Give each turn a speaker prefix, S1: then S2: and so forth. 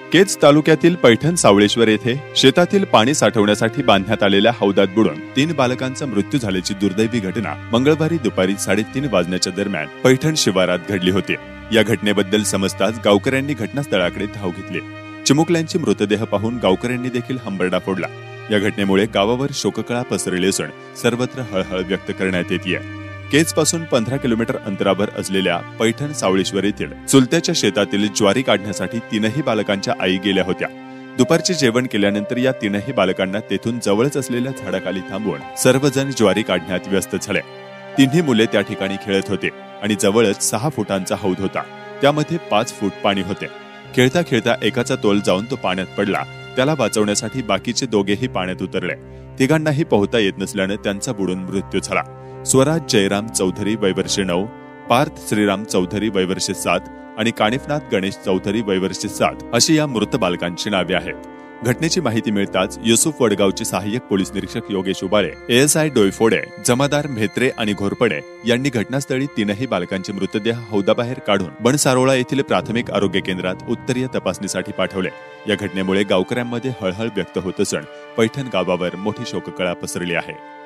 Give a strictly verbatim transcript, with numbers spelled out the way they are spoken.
S1: केज तालुक्यातील पैठण सावळेश्वर येथे शेतातील पाणी साठवण्यासाठी बांधण्यात आलेल्या हौदात बुडून तीन बालकांचा मृत्यू झाल्याची दुर्दैवी घटना मंगळवारी दुपारी साडेतीन वाजण्याच्या दरम्यान पैठण शिवारात घडली होती। या घटनेबद्दल समजताच गावकऱ्यांनी घटनास्थळाकडे धाव घेतली। चिमुकल्यांचे मृतदेह पाहून गावकऱ्यांनी देखील हंबरडा फोडला। या घटनेमुळे गावावर शोककळा पसरली असून सर्वत्र हळहळ व्यक्त करण्यात येते। केज पासून पंधरा किलोमीटर अंतरावर असलेल्या पैठण सावळेश्वर येथील चुलत्याच्या शेतातील ज्वारी काढण्यासाठी तीनही बालकांच्या आई गेल्या होत्या। दुपारचे जेवण केल्यानंतर या तीनही बालकांना तेथून जवळच असलेल्या झाडाखाली थांबवून सर्वजण ज्वारी काढण्यात व्यस्त झाले। तिन्ही मुले त्या ठिकाणी खेळत होते आणि जवळच सहा फुटांचा हौद होता, त्यामध्ये पाच फूट पाणी होते। खेळता खेळता एकाचा तोल जाऊन तो पाण्यात पडला। त्याला वाचवण्यासाठी बाकीचे दोघेही पाण्यात उतरले। तिघांनाही पोहता येत नसल्याने त्यांचा बुडून मृत्यू झाला। स्वराज जयराम चौधरी वय वर्षे नऊ, पार्थ श्रीराम चौधरी वय वर्षे सात आणि कानिफनाथ गणेश चौधरी वय वर्षे सात अशी या मृत बालकांची नावे आहेत। घटनेची माहिती मिळताच युसुफ वडगावचे सहाय्यक पोलीस निरीक्षक योगेश उबाळे, एएसआय डोईफोडे, जमादार म्हेत्रे आणि घोरपडे यांनी घटनास्थळी तीनही बालकांचे मृतदेह हौदाबाहेर काढून बनसारोळा येथील प्राथमिक आरोग्य केंद्रात उत्तरीय तपासणीसाठी पाठवले। या घटनेमुळे गावकऱ्यांमध्ये हळहळ व्यक्त होत असून पैठण गावावर मोठी शोककळा पसरली आहे।